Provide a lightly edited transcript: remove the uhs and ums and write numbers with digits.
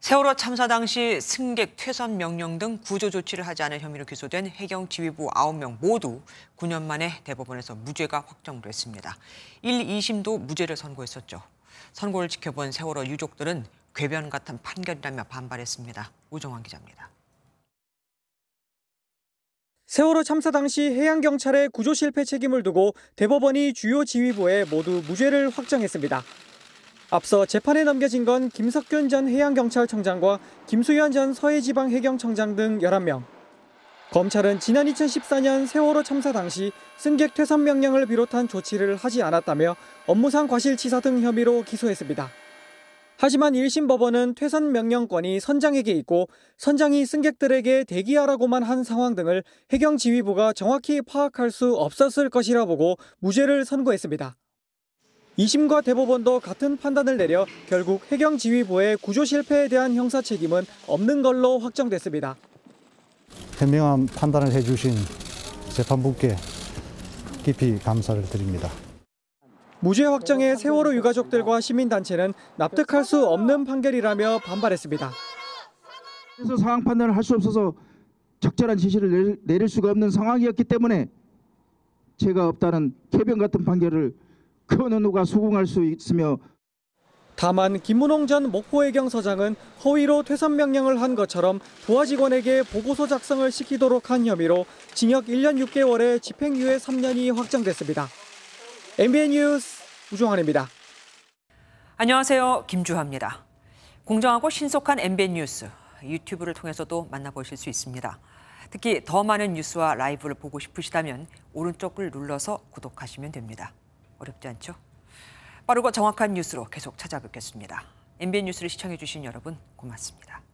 세월호 참사 당시 승객 퇴선 명령 등 구조 조치를 하지 않은 혐의로 기소된 해경 지휘부 9명 모두 9년 만에 대법원에서 무죄가 확정됐습니다. 1, 2심도 무죄를 선고했었죠. 선고를 지켜본 세월호 유족들은 궤변 같은 판결이라며 반발했습니다. 우정환 기자입니다. 세월호 참사 당시 해양경찰의 구조 실패 책임을 두고 대법원이 주요 지휘부에 모두 무죄를 확정했습니다. 앞서 재판에 넘겨진 건 김석균 전 해양경찰청장과 김수현 전 서해지방해경청장 등 11명. 검찰은 지난 2014년 세월호 참사 당시 승객 퇴선 명령을 비롯한 조치를 하지 않았다며 업무상 과실치사 등 혐의로 기소했습니다. 하지만 1심 법원은 퇴선 명령권이 선장에게 있고 선장이 승객들에게 대기하라고만 한 상황 등을 해경 지휘부가 정확히 파악할 수 없었을 것이라 보고 무죄를 선고했습니다. 2심과 대법원도 같은 판단을 내려 결국 해경 지휘부의 구조 실패에 대한 형사 책임은 없는 걸로 확정됐습니다. 현명한 판단을 해주신 재판부께 깊이 감사를 드립니다. 무죄 확정에 세월호 유가족들과 시민단체는 납득할 수 없는 판결이라며 반발했습니다. 그래서 상황 판단을 할 수 없어서 적절한 지시를 내릴 수가 없는 상황이었기 때문에 죄가 없다는 궤변 같은 판결을 그 어느 누가 수긍할 수 있으며, 다만 김문홍 전 목포해경서장은 허위로 퇴선 명령을 한 것처럼 부하 직원에게 보고서 작성을 시키도록 한 혐의로 징역 1년 6개월에 집행유예 3년이 확정됐습니다. MBN 뉴스 우종환입니다. 안녕하세요. 김주하입니다. 공정하고 신속한 MBN 뉴스, 유튜브를 통해서도 만나보실 수 있습니다. 특히 더 많은 뉴스와 라이브를 보고 싶으시다면 오른쪽을 눌러서 구독하시면 됩니다. 어렵지 않죠? 빠르고 정확한 뉴스로 계속 찾아뵙겠습니다. MBN 뉴스를 시청해주신 여러분 고맙습니다.